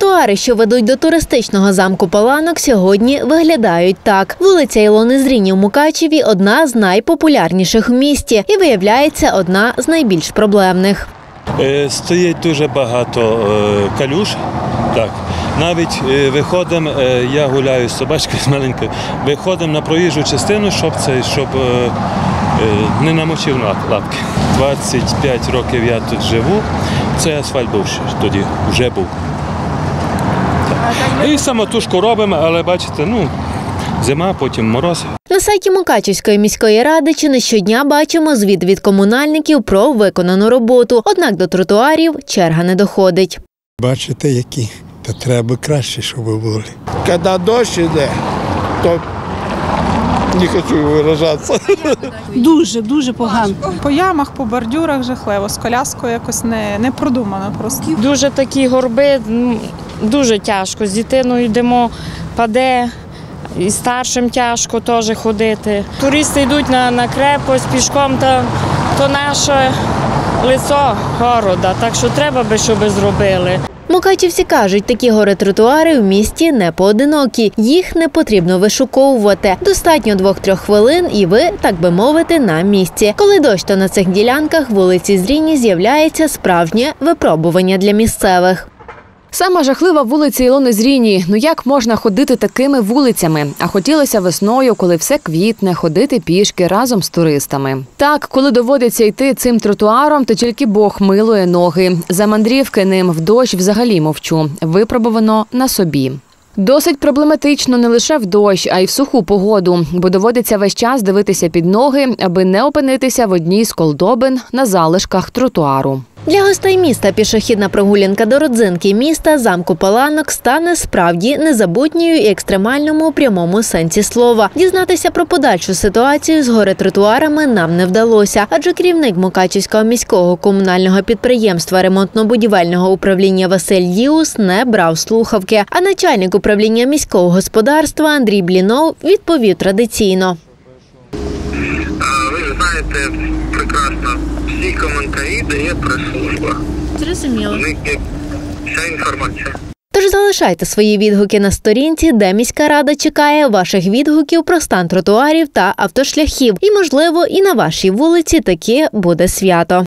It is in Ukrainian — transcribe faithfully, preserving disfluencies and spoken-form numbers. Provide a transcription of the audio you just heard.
Тротуари, що ведуть до туристичного замку Паланок, сьогодні виглядають так. Вулиця Ілони Зріні в Мукачеві – одна з найпопулярніших в місті і, виявляється, одна з найбільш проблемних. Стоїть дуже багато калюж. Так. Навіть виходимо, я гуляю з собачкою з маленькою, виходимо на проїжджу частину, щоб, це, щоб не намочив лапки. двадцять п'ять років я тут живу, це асфальт був ще тоді, вже був. Так. І самотужку робимо, але бачите, ну, зима, потім мороз. На сайті Мукачівської міської ради чи не щодня бачимо звіт від комунальників про виконану роботу. Однак до тротуарів черга не доходить. Бачите, які? Та треба краще, щоб були. Коли дощ йде, то не хочу виражатися. Дуже, дуже погано. По ямах, по бордюрах жахливо, з коляскою якось не, не продумано просто. Дуже такі горби, дуже тяжко. З дитиною йдемо, паде, і старшим тяжко теж ходити. Туристи йдуть на, на крепость пішком, то, то наше лицо города, так що треба би, щоб зробили. Мукачівці кажуть, такі гори-тротуари в місті не поодинокі. Їх не потрібно вишуковувати. Достатньо двох-трьох хвилин і ви, так би мовити, на місці. Коли дощ, то на цих ділянках вулиці Зріні з'являється справжнє випробування для місцевих. Сама жахлива вулиця Ілони Зріні. Ну як можна ходити такими вулицями? А хотілося весною, коли все квітне, ходити пішки разом з туристами. Так, коли доводиться йти цим тротуаром, то тільки Бог милує ноги. За мандрівки ним в дощ взагалі мовчу. Випробувано на собі. Досить проблематично не лише в дощ, а й в суху погоду, бо доводиться весь час дивитися під ноги, аби не опинитися в одній з колдобин на залишках тротуару. Для гостей міста пішохідна прогулянка до родзинки міста, замку Паланок, стане справді незабутньою і екстремальному у прямому сенсі слова. Дізнатися про подальшу ситуацію з гори-тротуарами нам не вдалося, адже керівник Мукачівського міського комунального підприємства ремонтно-будівельного управління Василь Діус не брав слухавки, а начальник управління міського господарства Андрій Блінов відповів традиційно. Ви знаєте прекрасно, всі коментарі дає прес-служба. Зрозуміло. У них є вся інформація. Тож залишайте свої відгуки на сторінці, де міська рада чекає ваших відгуків про стан тротуарів та автошляхів. І, можливо, і на вашій вулиці таки буде свято.